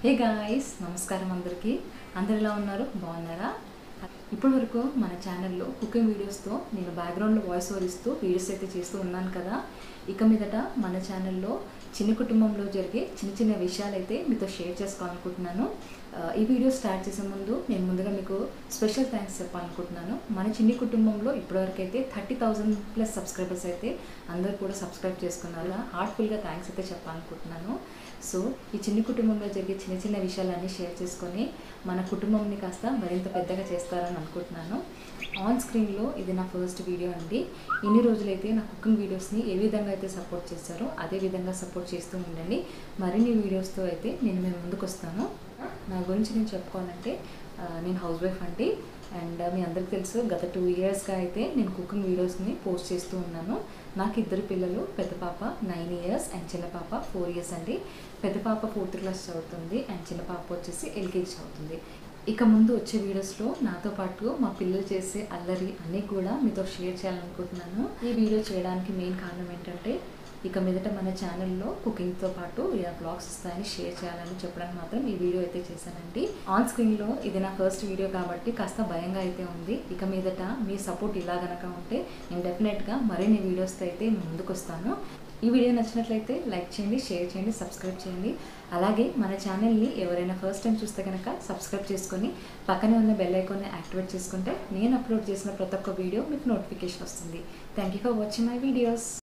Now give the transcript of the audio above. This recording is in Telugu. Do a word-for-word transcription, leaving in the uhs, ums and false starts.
హే గాయ్స్, నమస్కారం అందరికీ. అందరు ఎలా ఉన్నారు? బాగున్నారా? ఇప్పటి వరకు మన ఛానల్లో కుకింగ్ వీడియోస్తో నేను బ్యాక్గ్రౌండ్లో వాయిస్ ఓవర్ ఇస్తూ వీడియోస్ అయితే చేస్తూ ఉన్నాను కదా. ఇక మీదట మన ఛానల్లో చిన్న కుటుంబంలో జరిగే చిన్న చిన్న విషయాలు అయితే మీతో షేర్ చేసుకోవాలనుకుంటున్నాను. ఈ వీడియో స్టార్ట్ చేసే ముందు నేను ముందుగా మీకు స్పెషల్ థ్యాంక్స్ చెప్పాలనుకుంటున్నాను. మన చిన్ని కుటుంబంలో ఇప్పటివరకు అయితే థర్టీ థౌజండ్ ప్లస్ సబ్స్క్రైబర్స్ అయితే అందరూ కూడా సబ్స్క్రైబ్ చేసుకున్నారు. హార్ట్ఫుల్గా థ్యాంక్స్ అయితే చెప్పాలనుకుంటున్నాను. సో ఈ చిన్ని కుటుంబంలో జరిగే చిన్న చిన్న విషయాలన్నీ షేర్ చేసుకొని మన కుటుంబంని కాస్త మరింత పెద్దగా చేస్తారని అనుకుంటున్నాను. ఆన్ స్క్రీన్లో ఇది నా ఫస్ట్ వీడియో అండి. ఇన్ని రోజులైతే నా కుకింగ్ వీడియోస్ని ఏ విధంగా అయితే సపోర్ట్ చేస్తారో అదే విధంగా సపోర్ట్ చేస్తూ ఉండండి. మరిన్ని వీడియోస్తో అయితే నేను మేము ముందుకు వస్తాను. నా గురించి నేను చెప్పుకోవాలంటే నేను హౌస్ వైఫ్ అండి. అండ్ మీ అందరికీ తెలుసు, గత టూ ఇయర్స్గా అయితే నేను కుకింగ్ వీడియోస్ని పోస్ట్ చేస్తూ ఉన్నాను. నాకు ఇద్దరు పిల్లలు, పెద్ద పాప నైన్ ఇయర్స్ అండ్ చిన్న పాప ఫోర్ ఇయర్స్ అండి. పెద్ద పాప ఫోర్త్ క్లాస్ చదువుతుంది అండ్ చిన్న పాప వచ్చేసి ఎల్కేజీ చదువుతుంది. ఇక ముందు వచ్చే వీడియోస్లో నాతో పాటు మా పిల్లలు చేసే అల్లరి అన్నీ కూడా మీతో షేర్ చేయాలనుకుంటున్నాను. ఈ వీడియో చేయడానికి మెయిన్ కారణం ఏంటంటే ఇక మీదట మన ఛానల్లో కుకింగ్తో పాటు ఇలా బ్లాగ్స్ వస్తాయని షేర్ చేయాలని చెప్పడానికి మాత్రం ఈ వీడియో అయితే చేశానండి. ఆన్ స్క్రీన్లో ఇది నా ఫస్ట్ వీడియో కాబట్టి కాస్త భయంగా అయితే ఉంది. ఇక మీదట మీ సపోర్ట్ ఇలా గనక ఉంటే నేను డెఫినెట్గా మరిన్ని వీడియోస్తో అయితే ముందుకు వస్తాను. ఈ వీడియో నచ్చినట్లయితే లైక్ చేయండి, షేర్ చేయండి, సబ్స్క్రైబ్ చేయండి. అలాగే మన ఛానల్ని ఎవరైనా ఫస్ట్ టైం చూస్తే కనుక సబ్స్క్రైబ్ చేసుకొని పక్కనే ఉన్న బెల్ ఐకాన్ని యాక్టివేట్ చేసుకుంటే నేను అప్లోడ్ చేసిన ప్రతి ఒక్క వీడియో మీకు నోటిఫికేషన్ వస్తుంది. Thank you for watching my videos.